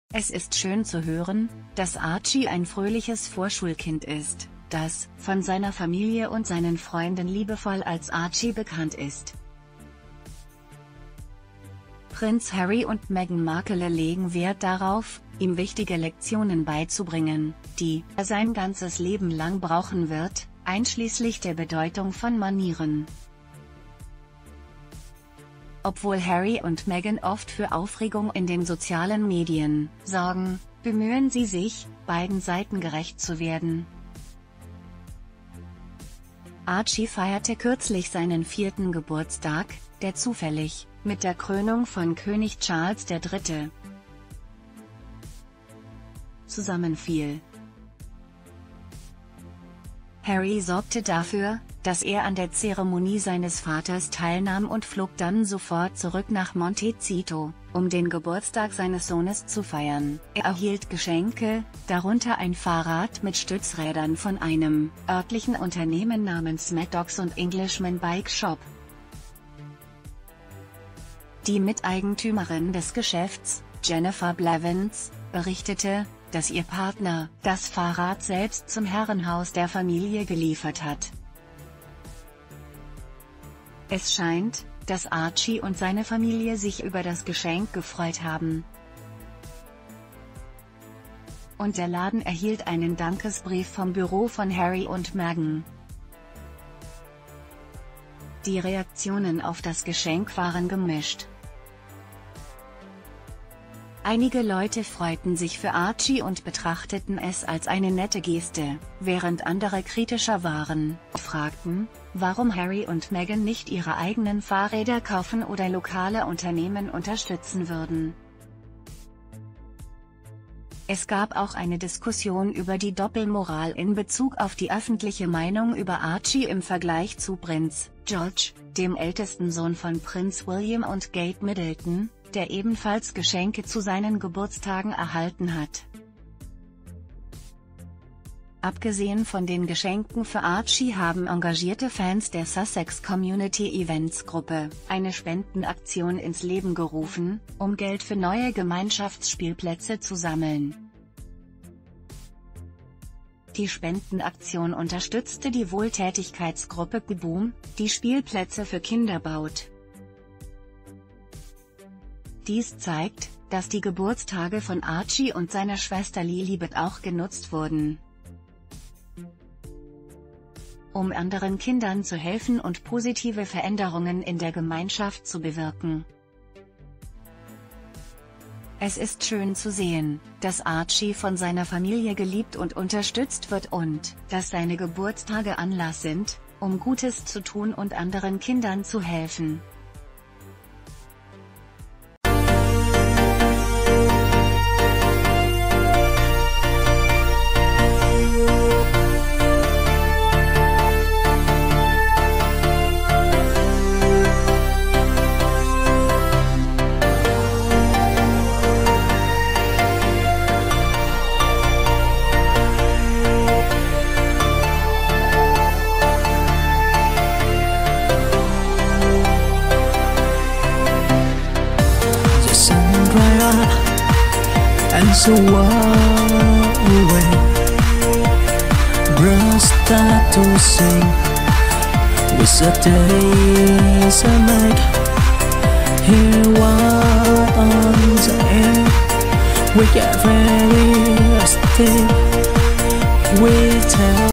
Es ist schön zu hören, dass Archie ein fröhliches Vorschulkind ist, das von seiner Familie und seinen Freunden liebevoll als Archie bekannt ist. Prinz Harry und Meghan Markle legen Wert darauf, ihm wichtige Lektionen beizubringen, die er sein ganzes Leben lang brauchen wird, einschließlich der Bedeutung von Manieren. Obwohl Harry und Meghan oft für Aufregung in den sozialen Medien sorgen, bemühen sie sich, beiden Seiten gerecht zu werden. Archie feierte kürzlich seinen 4. Geburtstag, der zufällig mit der Krönung von König Charles III. zusammenfiel. Harry sorgte dafür, dass er an der Zeremonie seines Vaters teilnahm und flog dann sofort zurück nach Montecito, um den Geburtstag seines Sohnes zu feiern. Er erhielt Geschenke, darunter ein Fahrrad mit Stützrädern von einem örtlichen Unternehmen namens Maddox und Englishman Bike Shop. Die Miteigentümerin des Geschäfts, Jennifer Blevins, berichtete, dass ihr Partner das Fahrrad selbst zum Herrenhaus der Familie geliefert hat. Es scheint, dass Archie und seine Familie sich über das Geschenk gefreut haben. Und der Laden erhielt einen Dankesbrief vom Büro von Harry und Meghan. Die Reaktionen auf das Geschenk waren gemischt. Einige Leute freuten sich für Archie und betrachteten es als eine nette Geste, während andere kritischer waren, fragten, warum Harry und Meghan nicht ihre eigenen Fahrräder kaufen oder lokale Unternehmen unterstützen würden. Es gab auch eine Diskussion über die Doppelmoral in Bezug auf die öffentliche Meinung über Archie im Vergleich zu Prinz George, dem ältesten Sohn von Prinz William und Kate Middleton, der ebenfalls Geschenke zu seinen Geburtstagen erhalten hat. Abgesehen von den Geschenken für Archie haben engagierte Fans der Sussex Community Events Gruppe eine Spendenaktion ins Leben gerufen, um Geld für neue Gemeinschaftsspielplätze zu sammeln. Die Spendenaktion unterstützte die Wohltätigkeitsgruppe Geboom, die Spielplätze für Kinder baut. Dies zeigt, dass die Geburtstage von Archie und seiner Schwester Lilibet auch genutzt wurden, um anderen Kindern zu helfen und positive Veränderungen in der Gemeinschaft zu bewirken. Es ist schön zu sehen, dass Archie von seiner Familie geliebt und unterstützt wird und dass seine Geburtstage Anlass sind, um Gutes zu tun und anderen Kindern zu helfen. And so away, birds start to sing. With a day, a night. Here on the air, we get very still. We tell.